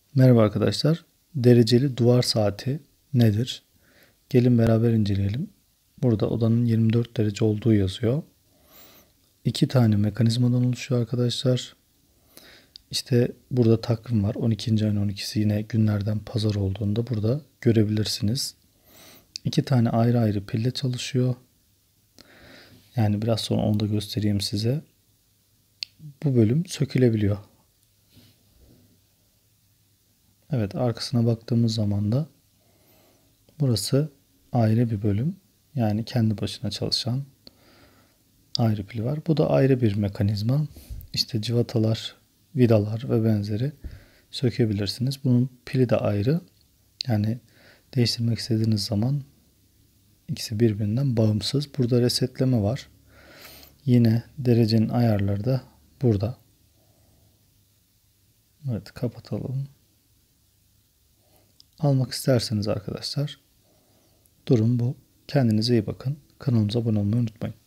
Merhaba arkadaşlar. Dereceli duvar saati nedir? Gelin beraber inceleyelim. Burada odanın 24 derece olduğu yazıyor. 2 tane mekanizmadan oluşuyor arkadaşlar. İşte burada takvim var. 12. ayın 12'si yine günlerden pazar olduğunda burada görebilirsiniz. 2 tane ayrı ayrı pille çalışıyor. Yani biraz sonra onu da göstereyim size. Bu bölüm sökülebiliyor. Evet, arkasına baktığımız zaman da burası ayrı bir bölüm. Yani kendi başına çalışan ayrı pili var. Bu da ayrı bir mekanizma. İşte cıvatalar, vidalar ve benzeri sökebilirsiniz. Bunun pili de ayrı. Yani değiştirmek istediğiniz zaman ikisi birbirinden bağımsız. Burada resetleme var. Yine derecenin ayarları da burada. Evet, kapatalım. Almak isterseniz arkadaşlar durum bu. Kendinize iyi bakın. Kanalımıza abone olmayı unutmayın.